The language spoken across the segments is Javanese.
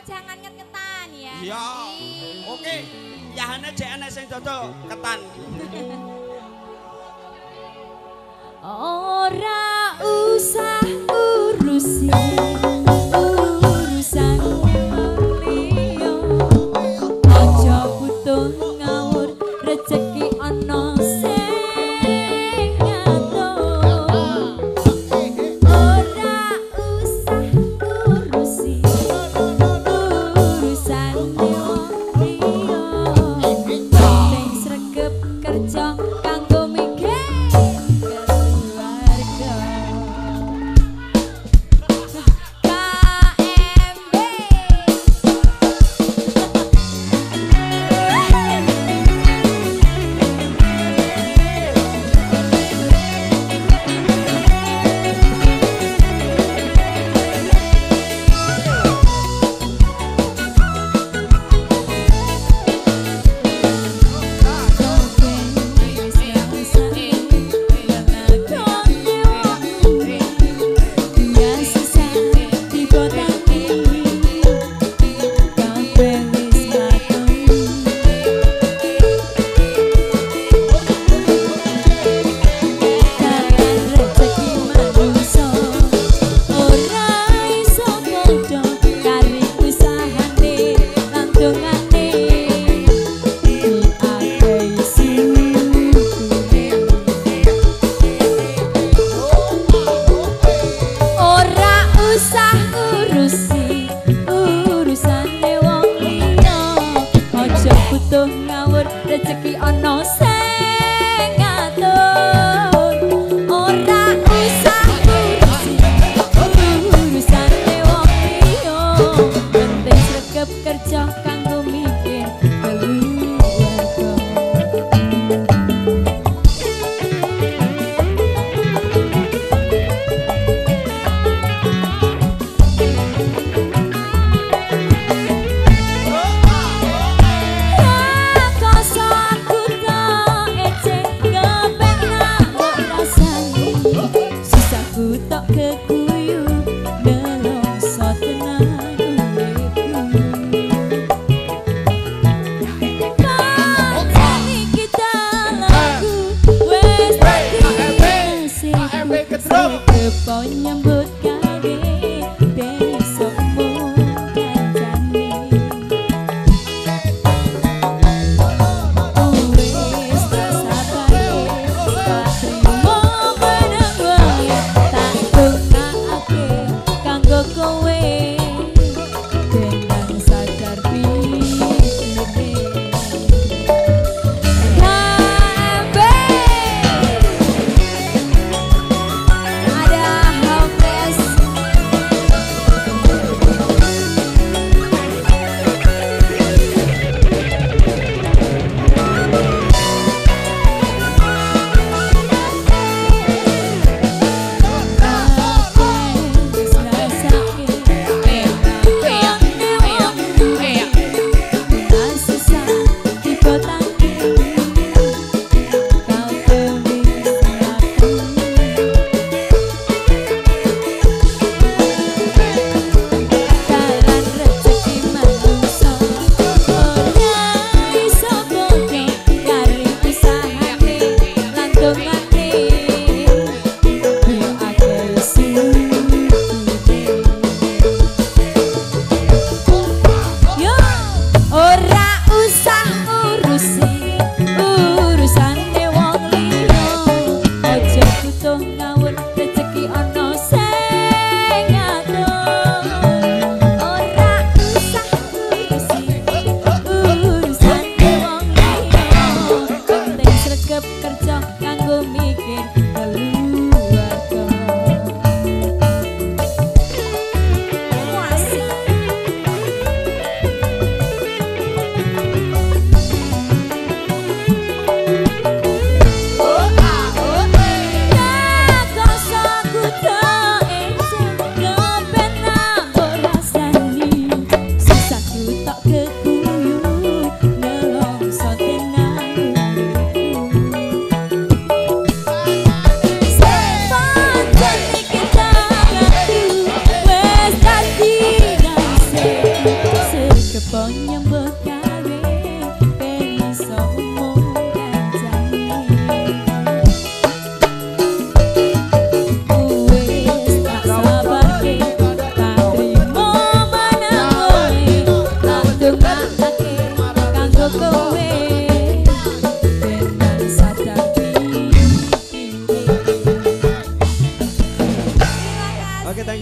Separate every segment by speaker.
Speaker 1: jangan nget-ngetan ya.
Speaker 2: Iya. Oke. Yahane jek enek sing dodol ketan.
Speaker 1: Ora usah urusi urusan liya. Aja butuh ngawur rezeki ana sing ngatur. Ora usah urusi urusan liya. Penting sregep kerja kanggo mikir keluarga. Ngawur rezeki ana sing ngatur. Ora usah urusi urusane wong liya. Penting sregep kerja kanggo mikir keluarga.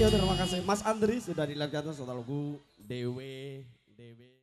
Speaker 2: terima kasih. Mas Andri sudah dilakukan satu lagu Dewe.